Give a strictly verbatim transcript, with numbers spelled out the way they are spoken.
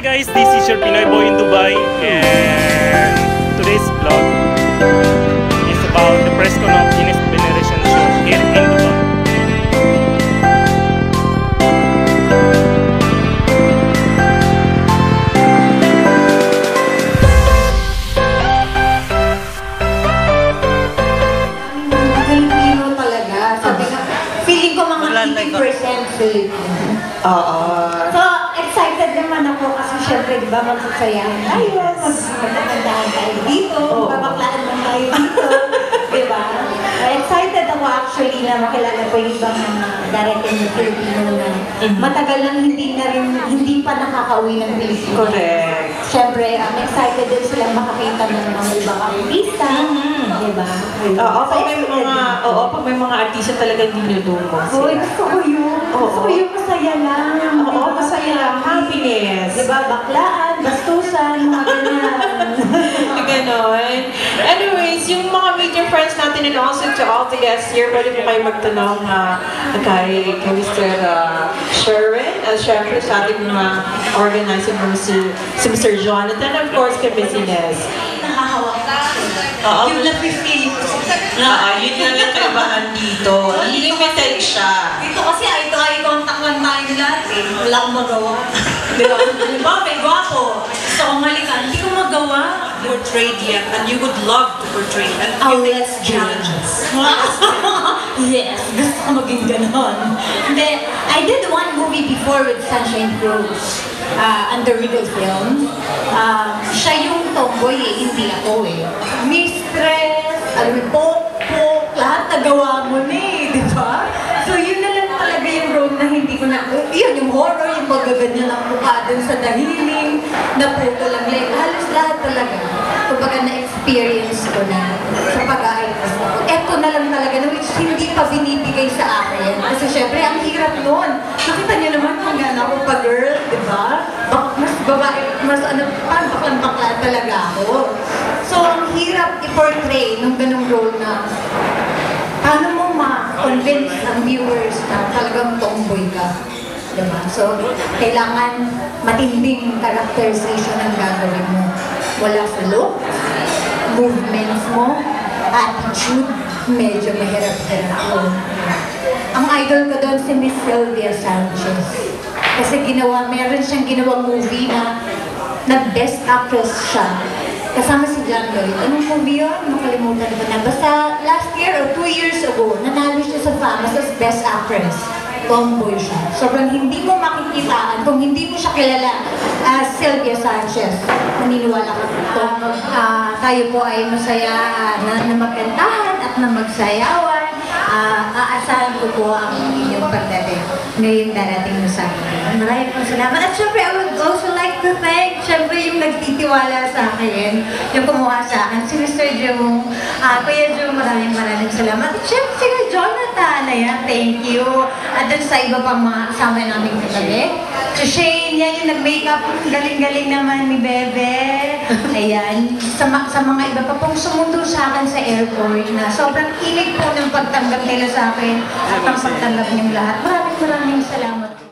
guys, this is your Pinoy boy in Dubai, and today's vlog is about the press con of Guinness Veneration Show here in Dubai. Filipino talaga. Sabi nga, feeling ko mga eighty percent Filipino. Oo. So, excited naman ako kasi syempre, di ba, magsasayahan tayo, magkakandahan tayo dito, babaklaan lang tayo dito, di ba? Excited ako actually na makilala ko yung ibang mga darating na Filipino na matagal lang hindi na rin, hindi pa nakakauwi ng Pilipinas. Correct. Syempre, I'm excited din silang makakita ng mga ibang artista, di ba? Oo, pag may mga, oo, pag may mga artista talagang dinudumog Uy, sila. gusto ko yun. Gusto ko yung masaya lang. Oo, masaya lang. Happiness. Diba, baklaan, bastusan, mga ganyan. Ganon. Anyways, yung mga media friends natin and also to all the guests here, pwede po kayo magtanong uh, kay, kay Mister Uh, Sherwin, at syempre sa ating mga organizer mo si, si Mister Jonathan, of course, kay Miss Inez. Nakahawak na. Oo. Yung na-feel ko. Oo, yun lang yung kaibahan dito. Limited siya. Dito kasi eye to eye contact lang tayo lahat eh. Wala akong magawa. Di ba? Di ba? May gwapo. Gusto kong halikan. Hindi ko magawa. Portrayed yet, and you would love to portray and Oh, you let's challenges. Yes, gusto ko maging ganon. Hindi, I did one movie before with Sunshine Cruz uh, under Regal Films. Uh, siya yung tomboy eh, hindi ako eh. Mistress, alam mo, pok-pok, lahat nagawa mo na eh, di ba? So yun na lang talaga yung role na hindi ko na, yun yung horror, yung paggaganyan ng mukha dun sa dahiling, na puto lang leg, halos lahat talaga. Kumbaga na-experience ko na sa pag-aayos ko. Eto na lang talaga na which hindi pa binibigay sa akin. Kasi syempre, ang hirap nun. Nakita niyo naman kung gano'n ako pa-girl, di ba? Bak mas babae, mas ano, parang baklan-bakla talaga ako. So, ang hirap i-portray nung ganung role na paano mo ma-convince ang viewers na talagang tomboy ka. Diba? So, kailangan matinding characterization ang gagawin mo. Wala sa look, movements mo, attitude, medyo mahirap-hirap mo. Ang idol ko doon si Miss Sylvia Sanchez. Kasi ginawa, meron siyang ginawang movie na nag-best actress siya. Kasama si John Lloyd. Anong movie yun? Nakalimutan ko na. Basta last year or two years ago, nanalo siya sa FAMAS as best actress. Tomboy siya. Sobrang hindi mo makikitaan kung hindi mo siya kilala as uh, Sylvia Sanchez. Maniniwala ka dito. Uh, tayo po ay masaya na, na magkantahan at na magsayawan. Uh, aasahan ko po ang inyong pagdating ngayong darating mo sa akin. Maraming po salamat. At syempre, I would also like to thank syempre yung nagtitiwala sa akin, yung kumuha sa akin, si Mister Joe. Uh, Kuya Joe, maraming maraming salamat. At syempre, si Jonathan, ayan, thank you. At dun sa iba pang mga kasama namin kagabi. Si Shane, yan yung nag-makeup. Galing-galing naman ni Bebe. Ayan. Sa, sa mga iba pa pong sumundo sa akin sa airport na sobrang inig po ng pagtanggap nila sa akin at ang pagtanggap niyong lahat. Maraming maraming salamat.